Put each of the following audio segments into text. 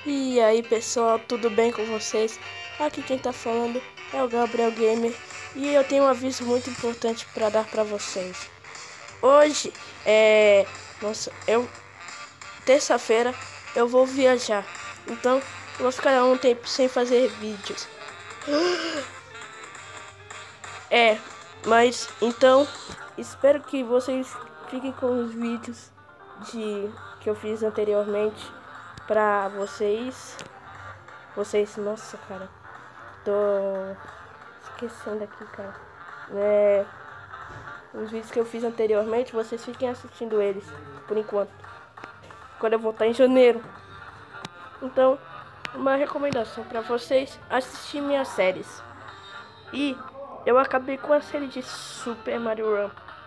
E aí pessoal, tudo bem com vocês? Aqui quem tá falando é o Gabriel Gamer e eu tenho um aviso muito importante para dar para vocês. Hoje nossa, terça-feira eu vou viajar, então eu vou ficar um tempo sem fazer vídeos. Mas então espero que vocês fiquem com os vídeos que eu fiz anteriormente para vocês. Nossa, cara, tô esquecendo aqui, cara. Os vídeos que eu fiz anteriormente, vocês fiquem assistindo eles, por enquanto. Quando eu voltar em janeiro. Então, uma recomendação pra vocês, assistir minhas séries. E eu acabei com a série de Super Mario Run.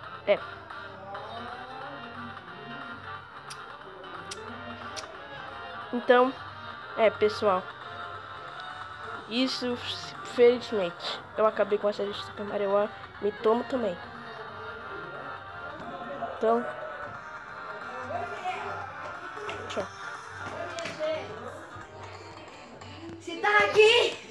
Então, pessoal. Isso, felizmente. Eu acabei com a série de Super Mario Run. Me tomo também. Então, tchau. Você tá aqui?